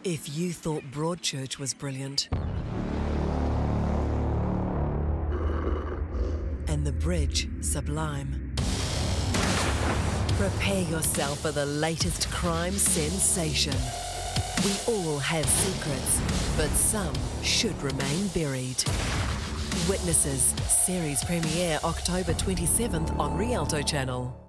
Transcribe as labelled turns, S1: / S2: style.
S1: If you thought Broadchurch was brilliant and the bridge sublime, prepare yourself for the latest crime sensation. We all have secrets, but some should remain buried. Witnesses, series premiere October 27th on Rialto channel.